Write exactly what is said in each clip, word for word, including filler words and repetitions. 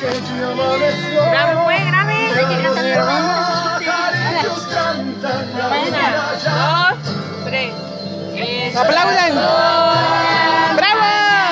Grabe, pues, grabe. Una, dos, tres. ¡Aplaudan! ¡Bravo!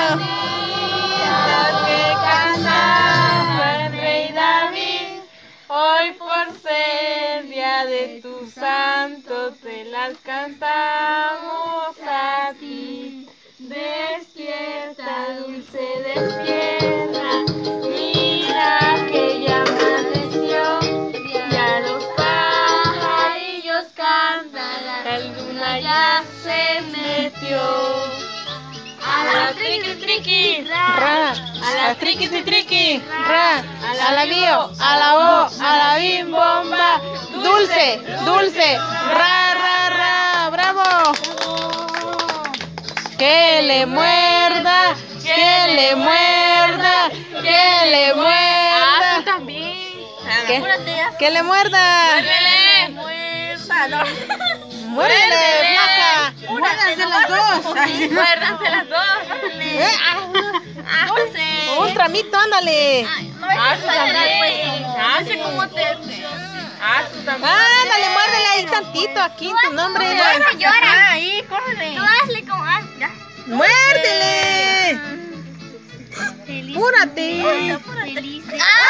Las que cantaba el rey David, hoy por ser día de tu santo te las cantamos a ti. Despierta, dulce, despierta, mira que ya amaneció, ya los pajarillos cantan, la luna ya se metió. A la triqui triqui, Ra, a la triqui triqui, ra, a la bio, a la o, a la bim bomba, dulce, dulce, ra, ra, ra, bravo. Que le muerda, que le muerda, que le muerda. Ah, tú también. ¿Qué? Que le muerda. Muérdele. Muerda, no. Muérdele, flaca. Muérdanse las dos. Muérdanse las dos. Eh, ah, Un tramito, ándale. Ah, tú también. Hace como te. Ah, tú también. Ándale, muérdele ahí tantito, aquí tu nombre. Bueno, llora. Ahí, córrele. Tú hazle como. Ah, ya. Muérdele. Púrate. Feliz.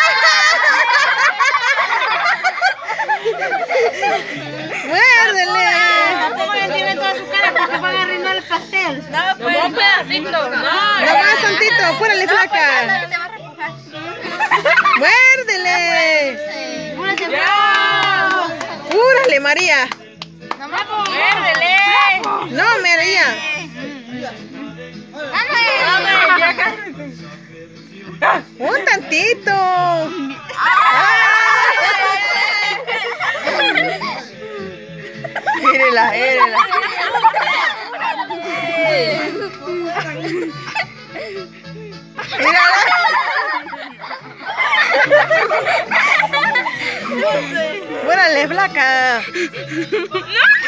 Muérdele. Tampoco le tiene toda su cara porque van a arruinar el pastel. No, pues un pedacito. No, Nomás tantito, púrale, flaca. te va a remojar. Muérdele. Ya. Púrale, María. Muérdele. No, María. Un tantito. Mírela, mírela. Mírala. Órale, flaca.